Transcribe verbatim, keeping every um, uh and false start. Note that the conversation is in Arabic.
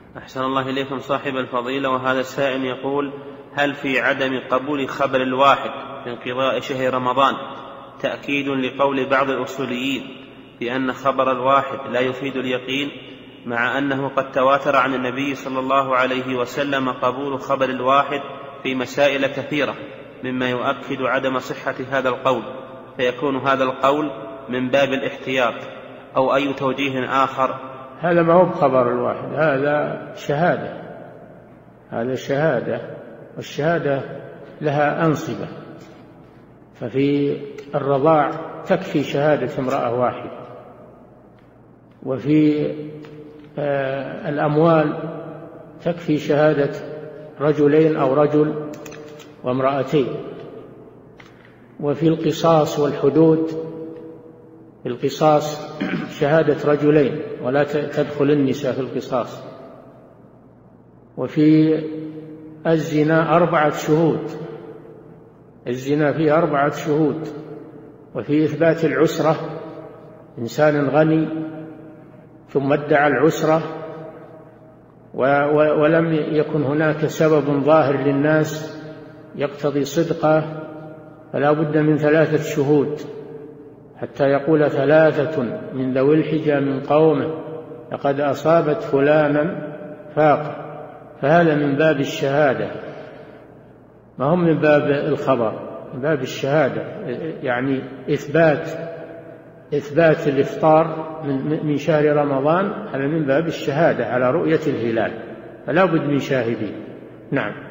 أحسن الله إليكم صاحب الفضيلة. وهذا السائل يقول: هل في عدم قبول خبر الواحد في انقضاء شهر رمضان تأكيد لقول بعض الأصوليين بأن خبر الواحد لا يفيد اليقين، مع أنه قد تواتر عن النبي صلى الله عليه وسلم قبول خبر الواحد في مسائل كثيرة مما يؤكد عدم صحة هذا القول، فيكون هذا القول من باب الاحتياط أو أي توجيه آخر؟ هذا ما هو بخبر الواحد، هذا شهادة، هذا شهادة، والشهادة لها أنصبة. ففي الرضاع تكفي شهادة امرأة واحدة، وفي آه الأموال تكفي شهادة رجلين أو رجل وامرأتين، وفي القصاص والحدود القصاص شهادة رجلين ولا تدخل النساء في القصاص، وفي الزنا أربعة شهود، الزنا فيه أربعة شهود، وفي إثبات العسرة إنسان غني ثم ادعى العسرة ولم يكن هناك سبب ظاهر للناس يقتضي صدقه، فلا بد من ثلاثة شهود حتى يقول ثلاثة من ذوي الحجى من قومه لقد أصابت فلانا فاقة. فهذا من باب الشهادة، ما هم من باب الخبر، من باب الشهادة، يعني إثبات إثبات الإفطار من شهر رمضان، هذا من باب الشهادة على رؤية الهلال، فلا بد من شاهدين. نعم.